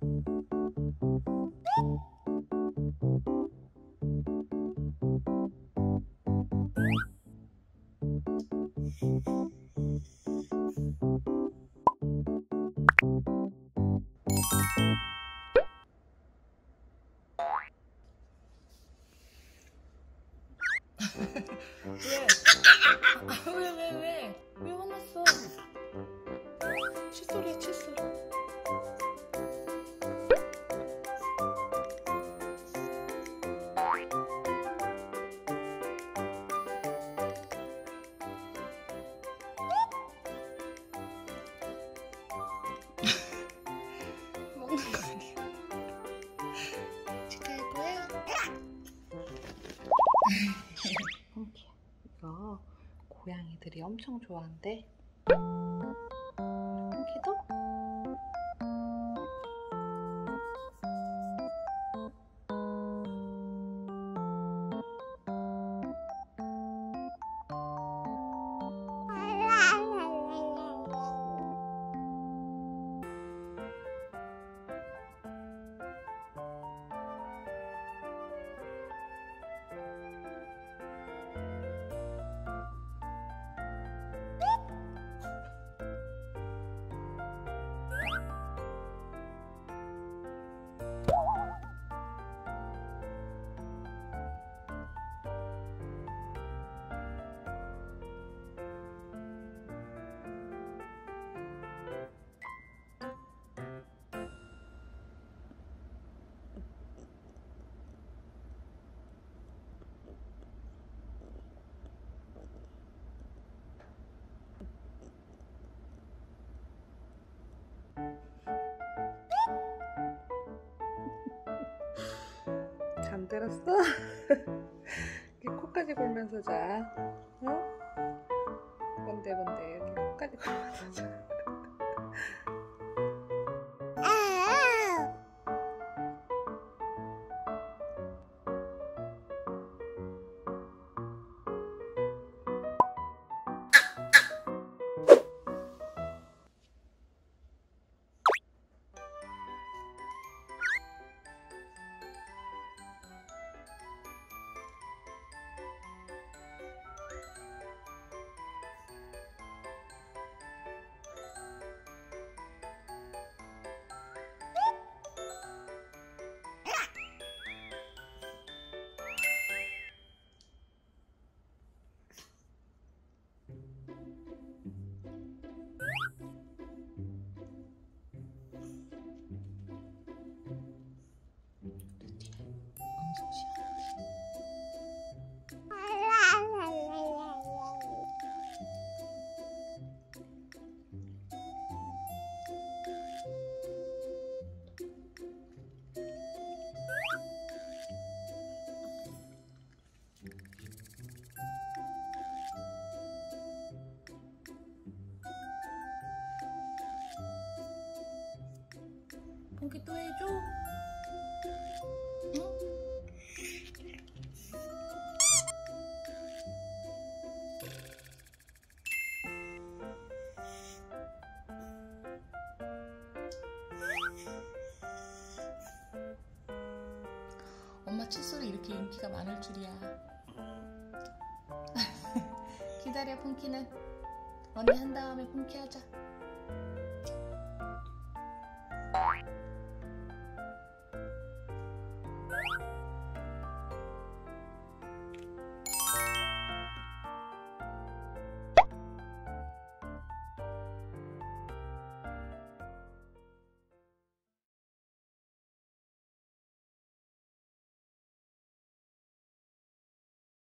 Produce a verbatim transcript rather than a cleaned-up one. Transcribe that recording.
왜? 왜, 왜, 왜? 왜 화났어? 칫솔이야, 칫솔. 먹는 거 아니야? 치카할 거야? 펑키야, 이거 고양이들이 엄청 좋아한대. 펑키도? 잠들었어? 이렇게 코까지 골면서 자. 어? 뭔데 뭔데 이렇게 코까지 골면서 자. 펑키 또 해줘? 응? 엄마 칫솔이 이렇게 인기가 많을 줄이야. 기다려, 펑키는. 언니 한 다음에 펑키 하자.